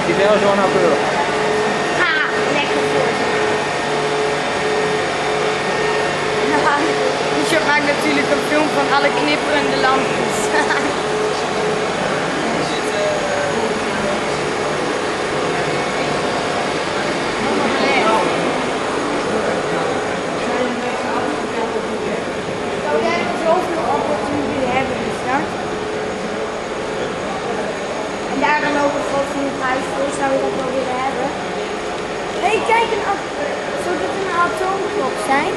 die wel zo nauwkeurig. Ha, lekker voor. Dus je maakt natuurlijk een film van alle knipperende lampjes. Zou jij er zoveel apparatuur hebben gestart? En daar dan ook een groot genoeg huis voor, zou je dat wel willen hebben? Hé, kijk, zou dit een atoomklok zijn?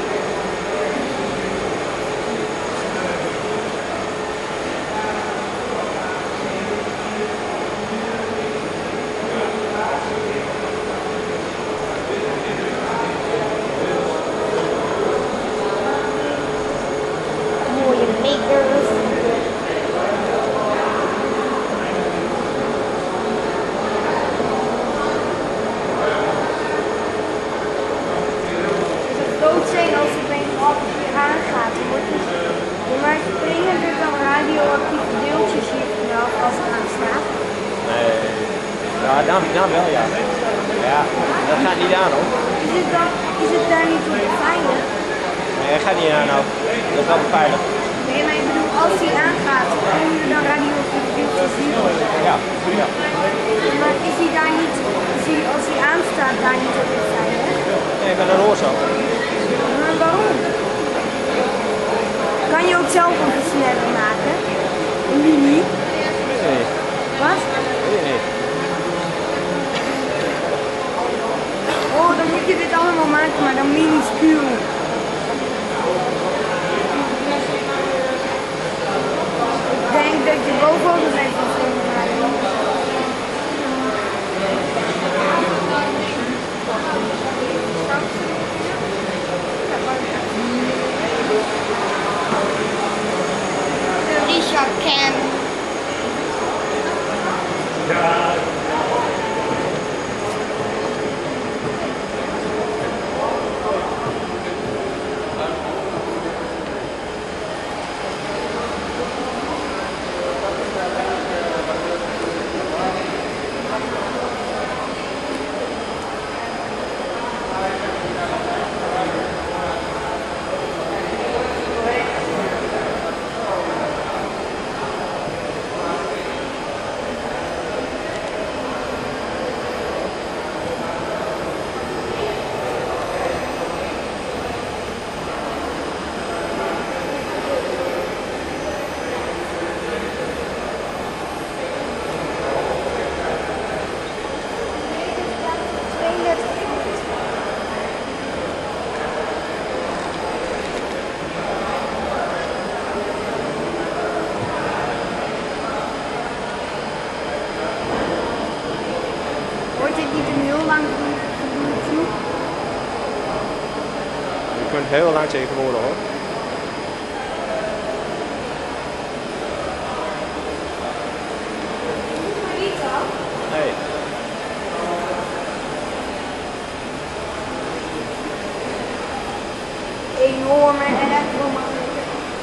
Mooie makers. Zijn als het bij een appeltje aangaat, dan wordt het, maar springen er dan radioactieve deeltjes hier vanaf als het aanstaat? Nee, ja, dan wel ja. Ja, dat gaat niet aan hoor. Is het daar niet op veilig? Nee, dat gaat niet aan nou. Dat is wel veilig. Nee, maar ik bedoel, als die aangaat, komen er dan radioactieve deeltjes hier? Ja, ja. Maar is die daar niet, als die aanstaat, daar niet op veilig? Nee, maar dat hoort zo. Maar waarom? Kan je ook zelf een versneller maken? Een mini? Nee. Wat? Nee. Oh, dan moet je dit allemaal maken, maar dan minuscuul. Ik denk dat je bovenop de zijn van kunnen maken. Richard Ken. Wordt dit niet een heel lang gedoe? Je kunt heel lang tegenwoordig hoor. Nee. Enorme elektromagnetisme.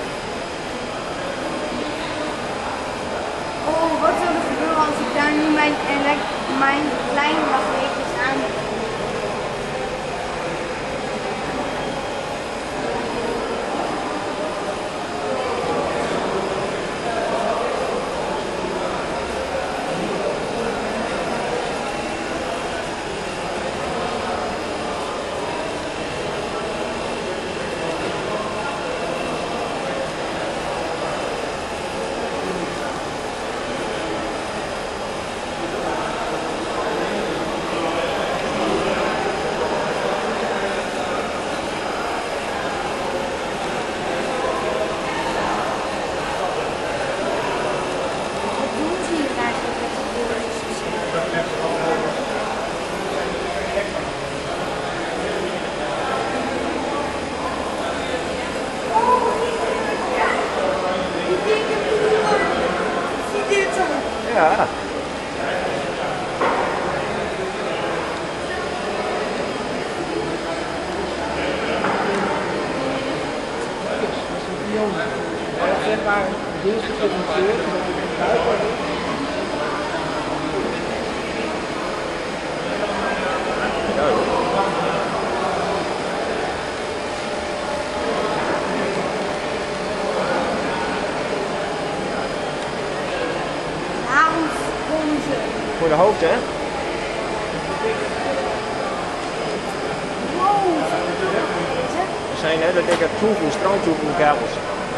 Oh, wat zou er gebeuren als ik daar nu mijn kleine magneetjes aan heb? Ja. Zeg maar, dienst gepresenteerd. Voor de hoogte, hè? Wow, Er zijn hele dikke strandtroevoerkabels.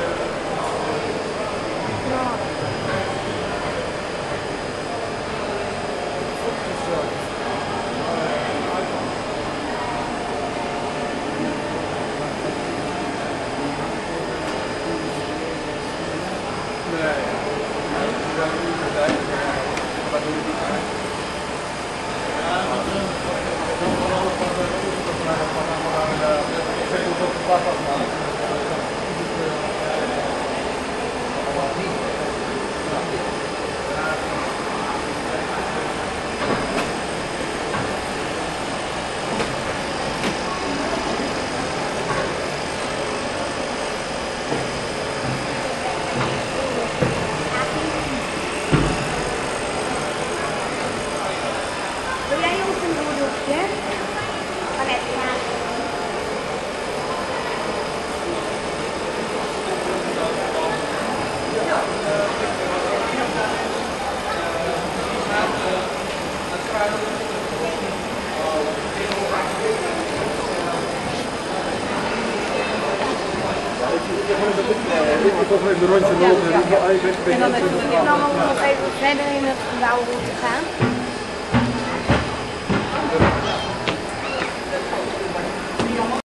Wil jij ook een doedeltje? Van het graag. Ik toch even een rondje lopen. En dan mogen we nog even verder in het gebouw moeten gaan.